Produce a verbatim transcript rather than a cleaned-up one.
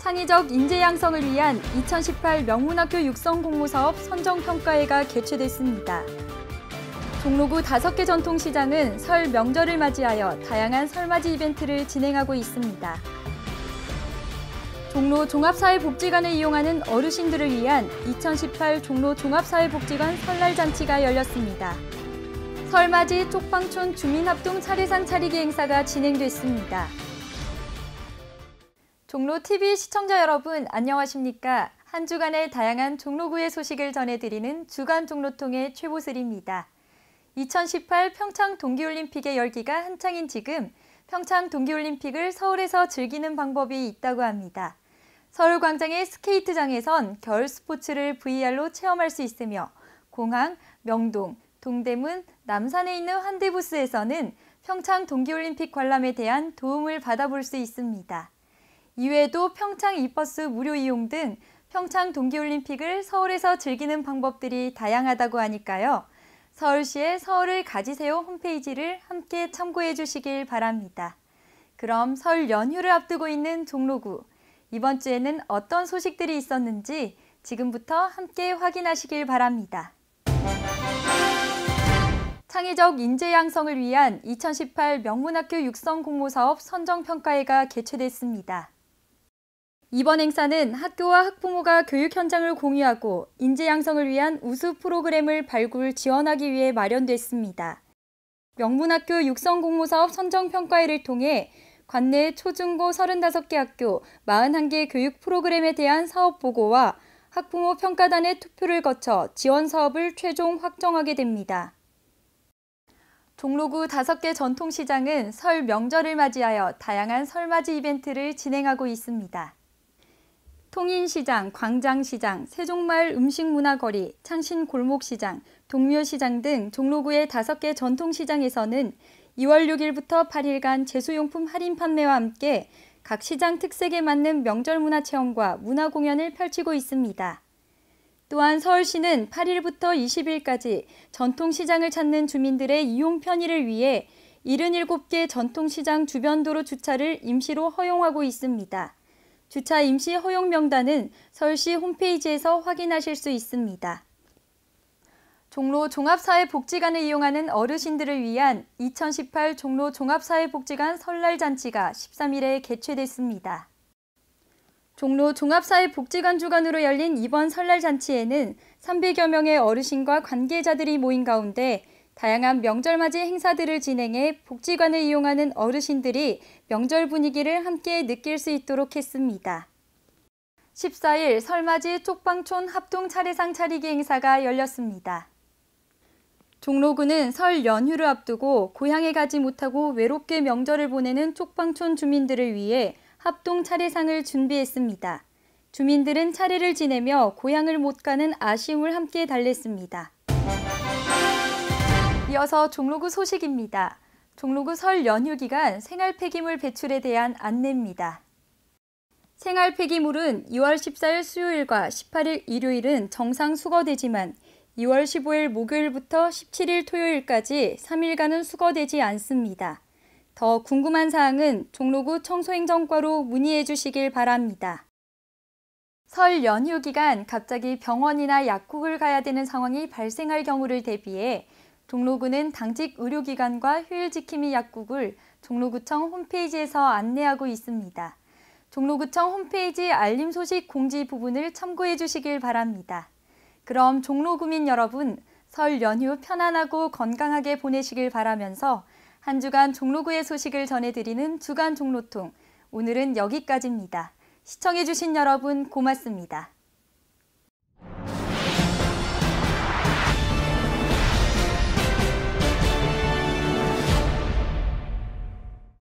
창의적 인재 양성을 위한 이천십팔 명문학교 육성 공모사업 선정평가회가 개최됐습니다. 종로구 다섯 개 전통시장은 설 명절을 맞이하여 다양한 설맞이 이벤트를 진행하고 있습니다. 종로 종합사회복지관을 이용하는 어르신들을 위한 이천십팔 종로 종합사회복지관 설날잔치가 열렸습니다. 설맞이 쪽방촌 주민합동 차례상 차리기 행사가 진행됐습니다. 종로티비 시청자 여러분 안녕하십니까? 한 주간의 다양한 종로구의 소식을 전해드리는 주간 종로통의 최보슬입니다. 이천십팔 평창 동계올림픽의 열기가 한창인 지금 평창 동계올림픽을 서울에서 즐기는 방법이 있다고 합니다. 서울광장의 스케이트장에선 겨울 스포츠를 브이알로 체험할 수 있으며 공항, 명동, 동대문, 남산에 있는 환대부스에서는 평창 동계올림픽 관람에 대한 도움을 받아볼 수 있습니다. 이외에도 평창 이버스 무료 이용 등 평창 동계올림픽을 서울에서 즐기는 방법들이 다양하다고 하니까요. 서울시의 서울을 가지세요 홈페이지를 함께 참고해 주시길 바랍니다. 그럼 설 연휴를 앞두고 있는 종로구, 이번 주에는 어떤 소식들이 있었는지 지금부터 함께 확인하시길 바랍니다. 창의적 인재 양성을 위한 이천십팔 명문학교 육성 공모사업 선정평가회가 개최됐습니다. 이번 행사는 학교와 학부모가 교육 현장을 공유하고 인재 양성을 위한 우수 프로그램을 발굴, 지원하기 위해 마련됐습니다. 명문학교 육성 공모사업 선정평가회를 통해 관내 초중고 서른다섯 개 학교 사십일 개 교육 프로그램에 대한 사업 보고와 학부모 평가단의 투표를 거쳐 지원 사업을 최종 확정하게 됩니다. 종로구 다섯 개 전통시장은 설 명절을 맞이하여 다양한 설맞이 이벤트를 진행하고 있습니다. 통인시장, 광장시장, 세종마을 음식문화거리, 창신골목시장, 동묘시장 등 종로구의 다섯 개 전통시장에서는 이월 육일부터 팔일간 제수용품 할인 판매와 함께 각 시장 특색에 맞는 명절 문화체험과 문화공연을 펼치고 있습니다. 또한 서울시는 팔일부터 이십일까지 전통시장을 찾는 주민들의 이용 편의를 위해 칠십칠 개 전통시장 주변 도로 주차를 임시로 허용하고 있습니다. 주차 임시 허용 명단은 서울시 홈페이지에서 확인하실 수 있습니다. 종로 종합사회복지관을 이용하는 어르신들을 위한 이천십팔 종로 종합사회복지관 설날잔치가 십삼일에 개최됐습니다. 종로 종합사회복지관 주관으로 열린 이번 설날잔치에는 삼백여 명의 어르신과 관계자들이 모인 가운데 다양한 명절맞이 행사들을 진행해 복지관을 이용하는 어르신들이 명절 분위기를 함께 느낄 수 있도록 했습니다. 십사일 설맞이 쪽방촌 합동 차례상 차리기 행사가 열렸습니다. 종로구는 설 연휴를 앞두고 고향에 가지 못하고 외롭게 명절을 보내는 쪽방촌 주민들을 위해 합동 차례상을 준비했습니다. 주민들은 차례를 지내며 고향을 못 가는 아쉬움을 함께 달랬습니다. 이어서 종로구 소식입니다. 종로구 설 연휴 기간 생활 폐기물 배출에 대한 안내입니다. 생활 폐기물은 이월 십사일 수요일과 십팔일 일요일은 정상 수거되지만 이월 십오일 목요일부터 십칠일 토요일까지 삼일간은 수거되지 않습니다. 더 궁금한 사항은 종로구 청소행정과로 문의해 주시길 바랍니다. 설 연휴 기간 갑자기 병원이나 약국을 가야 되는 상황이 발생할 경우를 대비해 종로구는 당직 의료기관과 휴일지킴이 약국을 종로구청 홈페이지에서 안내하고 있습니다. 종로구청 홈페이지 알림 소식 공지 부분을 참고해 주시길 바랍니다. 그럼 종로구민 여러분, 설 연휴 편안하고 건강하게 보내시길 바라면서 한 주간 종로구의 소식을 전해드리는 주간 종로통, 오늘은 여기까지입니다. 시청해 주신 여러분 고맙습니다.